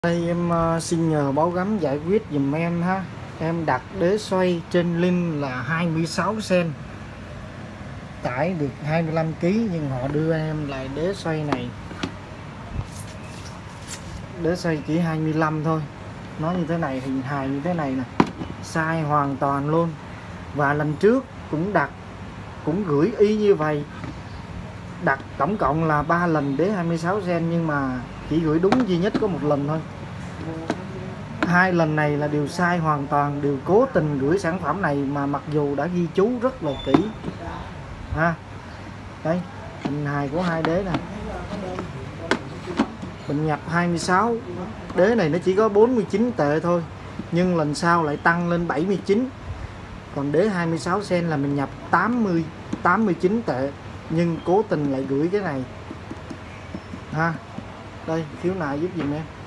Đây em xin nhờ báo gắm giải quyết giùm em ha. Em đặt đế xoay trên link là 26 cm, tải được 25 kg, nhưng họ đưa em lại đế xoay này, đế xoay chỉ 25 thôi. Nó như thế này, hình hài như thế này nè, sai hoàn toàn luôn. Và lần trước cũng đặt, cũng gửi y như vậy, đặt tổng cộng là 3 lần đế 26 cm, nhưng mà chỉ gửi đúng duy nhất có một lần thôi. Hai lần này là đều sai hoàn toàn, đều cố tình gửi sản phẩm này mà mặc dù đã ghi chú rất là kỹ ha. Đây hình hài của hai đế này, mình nhập 26, đế này nó chỉ có 49 tệ thôi, nhưng lần sau lại tăng lên 79. Còn đế 26 cm là mình nhập 89 tệ, nhưng cố tình lại gửi cái này ha. Đây khiếu nại giúp giùm em.